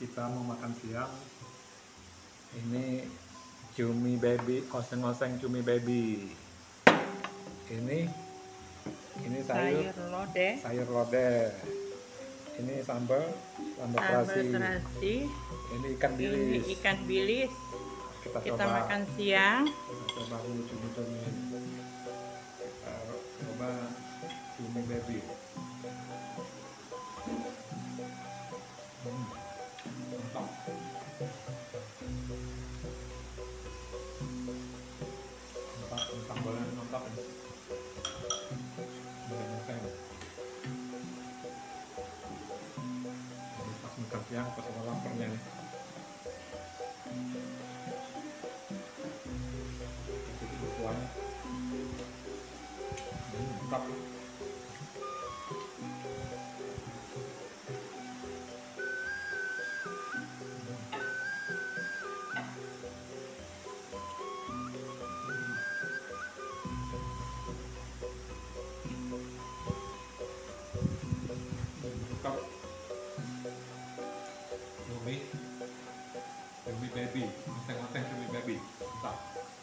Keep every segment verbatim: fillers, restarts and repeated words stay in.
kita mau makan siang. Ini cumi baby, oseng-oseng cumi baby. Ini ini sayur, sayur lodeh, sayur lodeh. Ini sambal, sambal terasi. terasi. Ini ikan bilis. Ini ikan bilis. Kita, Kita coba makan siang. Kita coba dulu cumi-cumi. Kita coba cumi baby. Hmm, mantap. Mantap, sambalnya mantap ya. Oseng-oseng. Jadi pas makan siang, pas laparnya nih. Kasih buah-buahnya. Hmm, mantap. Mantap. Cumi, cumi baby, oseng-oseng cumi baby, mantap.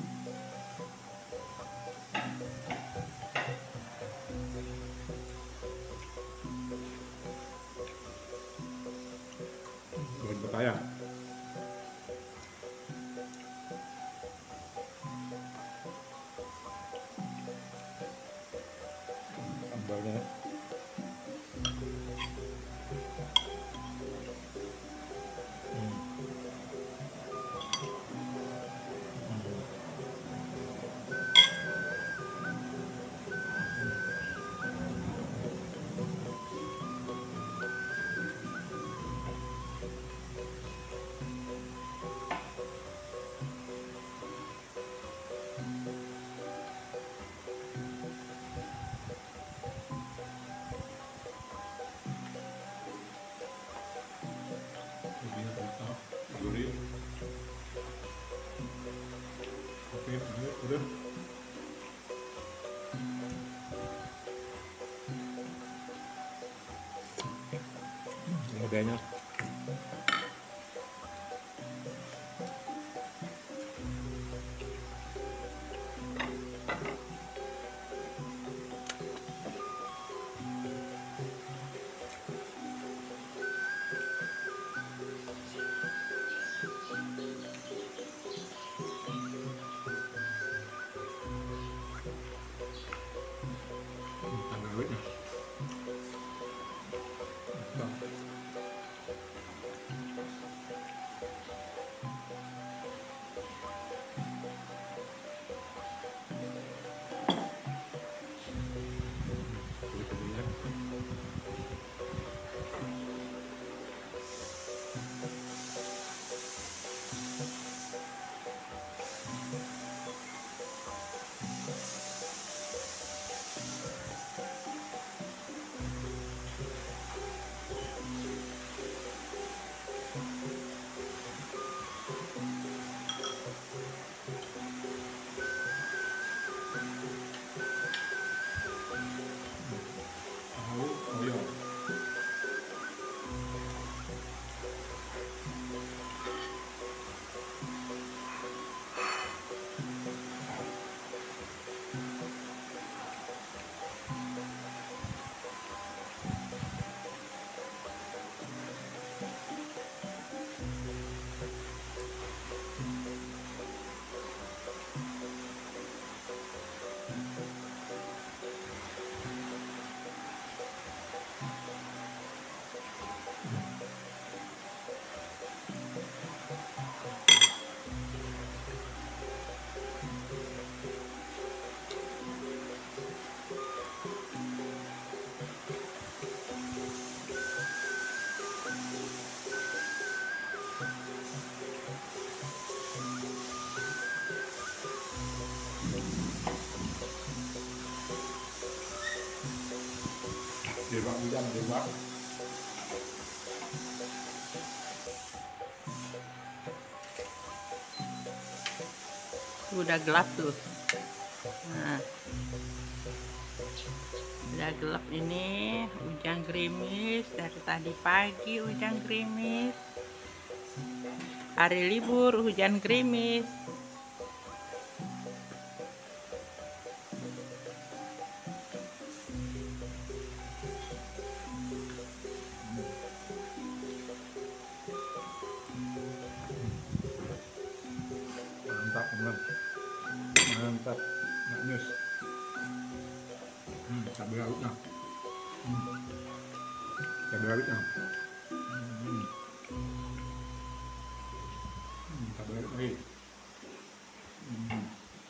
Goreng pepaya. Sambalnya. Lebihnya terasa gurih. Oke, ini udah. Lodehnya. Tambah duitnya. Mantap. Kulit-kulitnya. Tahu oyong. Dewak hujan, dewak. Udah gelap tuh. Nah, udah gelap ini, hujan gerimis dari tadi pagi, hujan gerimis. Hari libur, hujan gerimis. Mantap teman, mantap, nggak nyus. Hmm, cabai rawit nah, hmm. cabai rawit nah, hmm. Hmm, cabai rawit lagi. Hmm.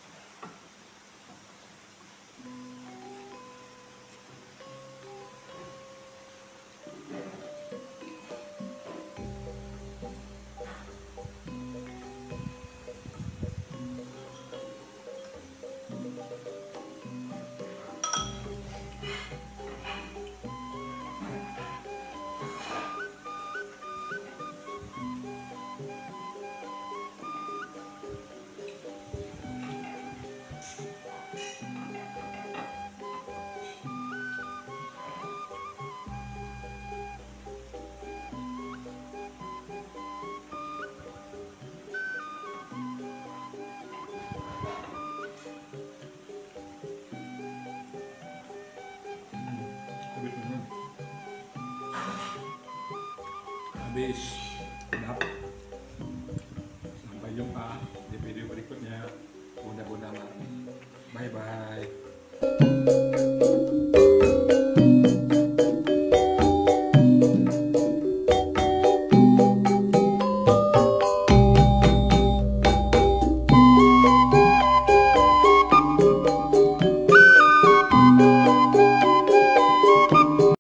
Habis, sedap. Sampai jumpa di video berikutnya. Bunda-bunda, bye bye.